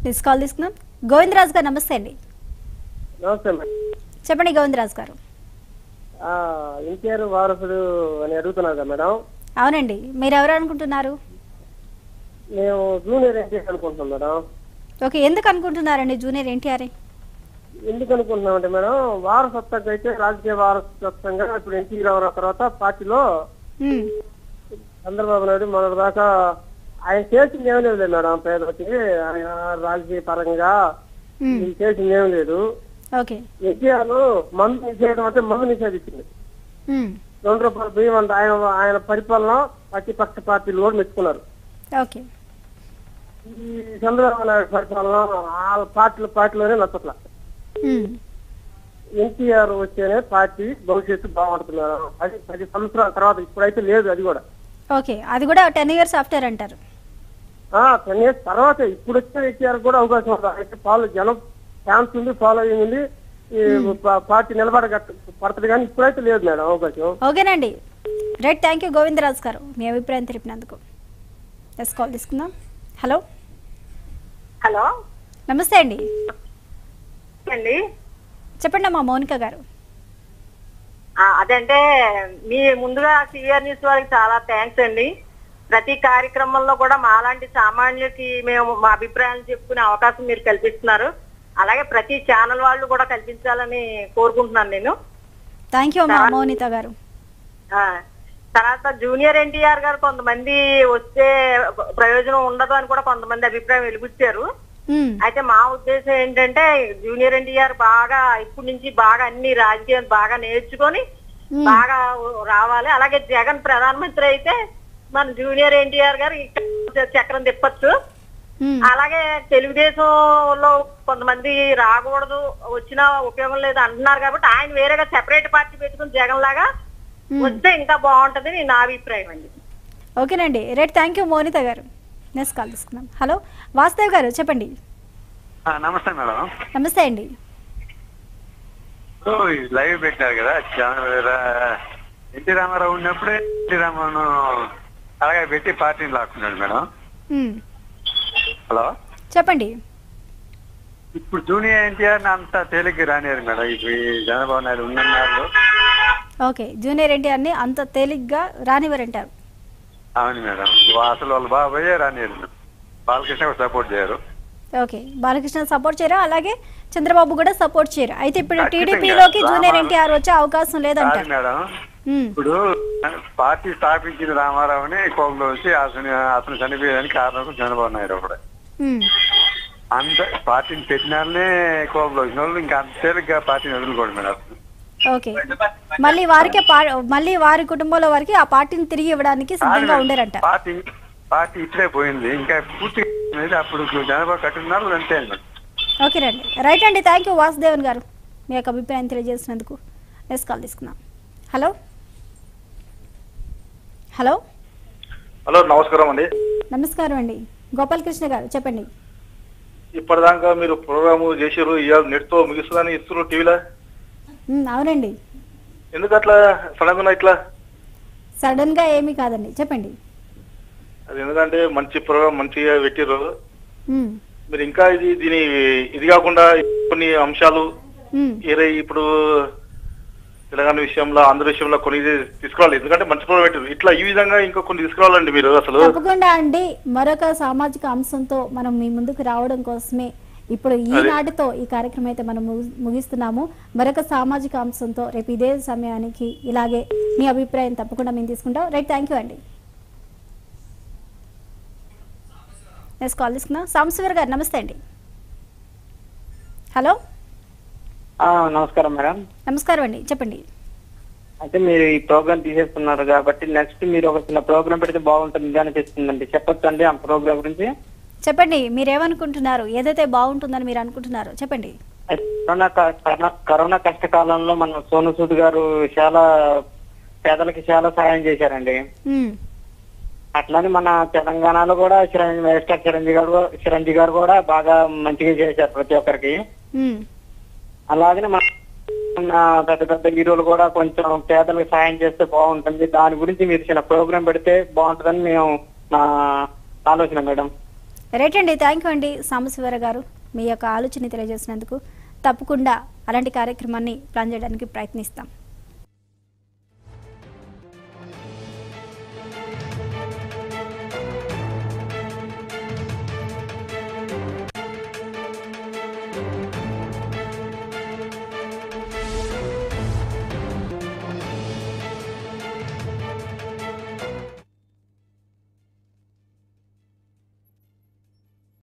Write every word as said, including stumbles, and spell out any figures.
This call తీసుకుందాం. గోవిందరాజు గారు నమస్తే అండి. నమస్తే మేడం. చెప్పండి గోవిందరాజు గారు. ఎన్టీఆర్ వారసుడు అని అడుగుతున్నారు కదా మేడం. అవునండి, మీరు ఎవరు అనుకుంటున్నారు? మేము జూనియర్ ఎన్టీఆర్ అనుకుంటున్నాం మేడం. ఓకే, ఎందుకు అనుకుంటున్నారండి జూనియర్ ఎన్టీఆర్? ఎందుకు అనుకుంటున్నామంటే మేడం, వారసత్వంగా అయితే రాజకీయ వారసత్వంగా ఇప్పుడు ఎన్టీ రామారావు తర్వాత పార్టీలో చంద్రబాబు నాయుడు మొదటి దాకా ఆయన చేసింది ఏం లేదు మేడం. పేదలకి ఆయన రాజకీయ పరంగా చేసింది ఏం లేదు. ఎన్టీఆర్ మందు నిషేధం అంటే మందు నిషేధించింది. రెండు రూపాయల బియ్యం అంటే ఆయన ఆయన పరిపాలన ప్రతిపక్ష పార్టీలు కూడా మెచ్చుకున్నారు. ఈ చంద్రబాబు నాయుడు పరిపాలన వాళ్ళ పార్టీల పార్టీలోనే నచ్చట్ల. ఎన్టీఆర్ వచ్చేనే పార్టీ భవిష్యత్తు బాగుంటుంది మేడం. అది పది సంవత్సరాల తర్వాత, ఇప్పుడైతే లేదు అది కూడా. ఓకే, అది కూడా టెన్ ఇయర్స్ ఆఫ్టర్ అంటారు. టెన్ ఇయర్స్ తర్వాత ఇప్పుడు వచ్చిన ఎన్టీఆర్ కూడా అవకాశం ఉంది. అయితే ఫాలో జనం ఫ్యాన్స్ ఉంది, ఫాలోయింగ్ ఉంది, పార్టీ నిలబడ పడుతుంది, కానీ ఇప్పుడైతే లేదు మేడం అవకాశం. ఓకేనండి, రైట్. థ్యాంక్ యూ గోవిందరాజు గారు మీ అభిప్రాయం తెలిపినందుకు. ఎస్ కాల్ తీసుకుందాం. హలో హలో నమస్తే అండి. అండి చెప్పండి అమ్మా మౌనిక గారు. అదంటే మీ ముందుగా సిఆర్ న్యూస్ వారికి చాలా థ్యాంక్స్ అండి. ప్రతి కార్యక్రమంలో కూడా మాలాంటి సామాన్యులకి మేము మా అభిప్రాయాలు చెప్పుకునే అవకాశం మీరు కల్పిస్తున్నారు. అలాగే ప్రతి ఛానల్ వాళ్ళు కూడా కల్పించాలని కోరుకుంటున్నాను నేను. థ్యాంక్ యూ అమ్మా మౌనిత గారు. తర్వాత జూనియర్ ఎన్టీఆర్ గారు కొంతమంది వస్తే ప్రయోజనం ఉండదు అని కూడా కొంతమంది అభిప్రాయం వెలిబుచ్చారు. అయితే మా ఉద్దేశం ఏంటంటే జూనియర్ ఎన్టీఆర్ బాగా ఇప్పటి నుంచి బాగా అన్ని రాజకీయాలు బాగా నేర్చుకొని బాగా రావాలి. అలాగే జగన్ ప్రధానమంత్రి అయితే మన జూనియర్ ఎన్టీఆర్ గారు చక్రం తిప్పచ్చు. అలాగే తెలుగుదేశంలో కొంతమంది రాకూడదు, వచ్చినా ఉపయోగం లేదు అంటున్నారు కాబట్టి ఆయన వేరేగా సెపరేట్ పార్టీ పెట్టుకుని జగన్ లాగా వస్తే ఇంకా బాగుంటది నా అభిప్రాయం అండి. ఓకేనండి, రైట్. థ్యాంక్ యూ మౌనిత గారు. నెక్స్ట్ కాల్ తీసుకుందాం. హలో వాసుదేవ్ గారు చెప్పండి. నమస్తే మేడం. నమస్తే అండి. లైవ్ పెట్టారు కదా ఎన్టీ రామారావు ఉన్నప్పుడే ఎన్టీ రామారావు అలాగే పెట్టి పార్టీని లాక్కున్నాడు మేడం. హలో చెప్పండి. ఇప్పుడు జూనియర్ ఎన్టీఆర్ అంత తేలిగ్గా రానియరు మేడం. ఇప్పుడు చంద్రబాబు నాయుడు ఉన్నారు. ఓకే, జూనియర్ ఎన్టీఆర్ ని అంత తేలిగ్గా రానివ్వరంటారు. అవును మేడం, అసలు వాళ్ళ బాబాయే రానియరు. బాలకృష్ణ సపోర్ట్ చేయరు. ఓకే, బాలకృష్ణ సపోర్ట్ చేయరు, అలాగే చంద్రబాబు కూడా సపోర్ట్ చేయరు. అయితే ఇప్పుడు టీడీపీలోకి జూనియర్ ఎన్టీఆర్ వచ్చే అవకాశం లేదంటారు మేడం. ఇప్పుడు పార్టీ స్థాపించిన రామారావుని కోపంలో వచ్చి అతను అతను చనిపోయేదానికి కారణం చంద్రబాబు నాయుడు కూడా. అంత పార్టీని పెట్టినారనే కోపంలో వచ్చిన వాళ్ళు ఇంకా అంత తేలిగ్గా పార్టీని వదులుకోండి మేడం. ఓకే, మళ్ళీ వారికి మళ్ళీ వారి కుటుంబంలో వారికి ఆ పార్టీని తిరిగి ఇవ్వడానికి సిద్ధంగా ఉండరంట. పార్టీ పార్టీ ఇట్లే పోయింది, ఇంకా పూర్తి అప్పుడు జనభా కట్టున్నారు అంతే. ఓకే రండి, రైట్ అండి. థ్యాంక్ యూ వాసుదేవన్ గారు మీ యొక్క అభిప్రాయం తెలియజేసినందుకు. నెక్స్ట్ కాల్ తీసుకుందాం. హలో హలో హలో నమస్కారం అండి. నమస్కారం అండి, గోపాలకృష్ణ గారు చెప్పండి. ఇప్పటిదాకా మీరు ప్రోగ్రామ్ చేసారు, ఇవాళ నెట్ తో ముగిస్తుందని ఇస్తున్నారు టీవీలో. అవునండి. ఎందుకు అట్లా సడన్ గా ఇట్లా? సడన్ గా ఏమీ కాదండి, చెప్పండి. అది ఎందుకంటే మంచి ప్రోగ్రామ్ మంచిగా పెట్టిర్రు మీరు. ఇంకా ఇది దీని ఇది కాకుండా కొన్ని అంశాలు ఏరే ఇప్పుడు తెలంగాణ విషయంలో ఆంధ్ర విషయంలో కొన్ని తీసుకురావాలి. ఎందుకంటే మంచి ప్రోగ్రామ్ పెట్టారు. ఇట్లా ఈ విధంగా ఇంకా కొన్ని తీసుకురావాలండి మీరు. అసలు తప్పకుండా అండి, మరొక సామాజిక అంశంతో మనం మీ ముందుకు రావడం కోసమే ఇప్పుడు ఈనాటితో ఈ కార్యక్రమం అయితే మనం ముగిస్తున్నాము. మరొక సామాజిక అంశంతో రేపు ఇదే సమయానికి ఇలాగే మీ అభిప్రాయం తప్పకుండా మేము తీసుకుంటాం. రైట్, థ్యాంక్ యూ అండి. నెక్స్ట్ కాల్ తీసుకున్నాం. సాంబశివర్ గారు నమస్తే అండి. హలో నమస్కారం మేడం. నమస్కారం అండి, చెప్పండి. అయితే మీరు ఈ ప్రోగ్రామ్ తీసేస్తున్నారు కాబట్టి నెక్స్ట్ మీరు ఒక చిన్న ప్రోగ్రామ్ పెడితే బాగుంటుంది అనిపిస్తుందండి. చెప్పొచ్చు అండి ఆ ప్రోగ్రామ్ గురించి? చెప్పండి, మీరేమనుకుంటున్నారు, ఏదైతే బాగుంటుందని మీరు అనుకుంటున్నారు చెప్పండి. కరోనా కరోనా కష్టకాలంలో మన సోను సూద్ గారు చాలా పేదలకి చాలా సహాయం చేశారండి. అట్లానే మన తెలంగాణలో కూడా చిరంజీవి వైఎస్ఆర్ చిరంజీవి గారు చిరంజీవి గారు కూడా బాగా మంచిగా చేశారు ప్రతి ఒక్కరికి. అలాగే మన పెద్ద పెద్ద హీరోలు కూడా కొంచెం పేదలకు సహాయం చేస్తే బాగుంటుంది. దాని గురించి మీరు చిన్న ప్రోగ్రామ్ పెడితే బాగుంటుందని మేము నా ఆలోచన మేడం. రైట్ అండి, థ్యాంక్ యూ అండి సాంబశివరావు గారు, మీ యొక్క ఆలోచన తెలియజేసినందుకు. తప్పకుండా అలాంటి కార్యక్రమాన్ని ప్లాన్ చేయడానికి ప్రయత్నిస్తాం.